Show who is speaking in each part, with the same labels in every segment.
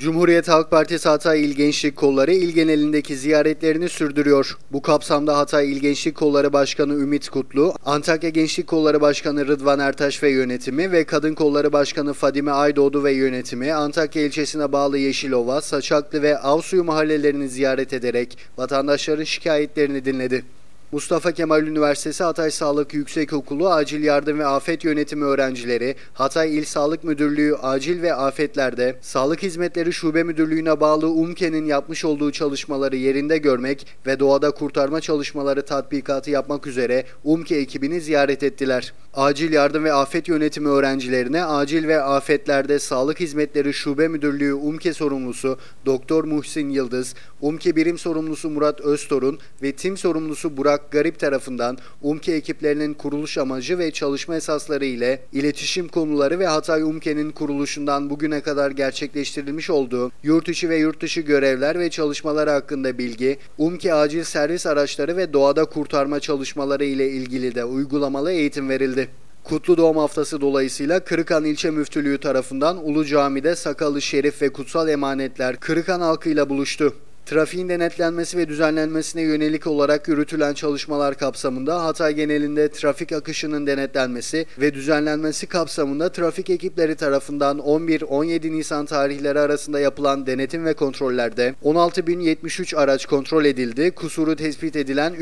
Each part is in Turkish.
Speaker 1: Cumhuriyet Halk Partisi Hatay İl Gençlik Kolları il genelindeki ziyaretlerini sürdürüyor. Bu kapsamda Hatay İl Gençlik Kolları Başkanı Ümit Kutlu, Antakya Gençlik Kolları Başkanı Rıdvan Ertaş ve yönetimi ve Kadın Kolları Başkanı Fadime Aydoğdu ve yönetimi Antakya ilçesine bağlı Yeşilova, Saçaklı ve Avsuyu mahallelerini ziyaret ederek vatandaşların şikayetlerini dinledi. Mustafa Kemal Üniversitesi Hatay Sağlık Yüksekokulu Acil Yardım ve Afet Yönetimi öğrencileri, Hatay İl Sağlık Müdürlüğü Acil ve Afetlerde, Sağlık Hizmetleri Şube Müdürlüğü'ne bağlı UMKE'nin yapmış olduğu çalışmaları yerinde görmek ve doğada kurtarma çalışmaları tatbikatı yapmak üzere UMKE ekibini ziyaret ettiler. Acil Yardım ve Afet Yönetimi öğrencilerine Acil ve Afetlerde Sağlık Hizmetleri Şube Müdürlüğü UMKE sorumlusu Doktor Muhsin Yıldız, UMKE Birim Sorumlusu Murat Öztorun ve Tim Sorumlusu Burak Garip tarafından UMKE ekiplerinin kuruluş amacı ve çalışma esasları ile iletişim konuları ve Hatay UMKE'nin kuruluşundan bugüne kadar gerçekleştirilmiş olduğu yurt içi ve yurt dışı görevler ve çalışmaları hakkında bilgi, UMKE acil servis araçları ve doğada kurtarma çalışmaları ile ilgili de uygulamalı eğitim verildi. Kutlu Doğum Haftası dolayısıyla Kırıkhan İlçe Müftülüğü tarafından Ulu Cami'de Sakalı Şerif ve Kutsal Emanetler Kırıkhan halkıyla buluştu. Trafiğin denetlenmesi ve düzenlenmesine yönelik olarak yürütülen çalışmalar kapsamında Hatay genelinde trafik akışının denetlenmesi ve düzenlenmesi kapsamında trafik ekipleri tarafından 11-17 Nisan tarihleri arasında yapılan denetim ve kontrollerde 16.073 araç kontrol edildi. Kusuru tespit edilen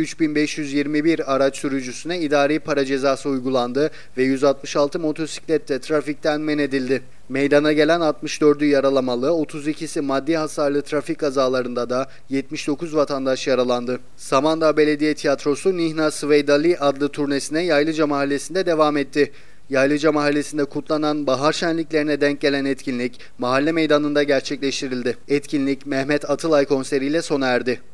Speaker 1: 3.521 araç sürücüsüne idari para cezası uygulandı ve 166 motosiklet de trafikten men edildi. Meydana gelen 64'ü yaralamalı, 32'si maddi hasarlı trafik kazalarında da 79 vatandaş yaralandı. Samandağ Belediye Tiyatrosu Nihna Sveydali adlı turnesine Yaylıca Mahallesi'nde devam etti. Yaylıca Mahallesi'nde kutlanan bahar şenliklerine denk gelen etkinlik mahalle meydanında gerçekleştirildi. Etkinlik Mehmet Atılay konseriyle sona erdi.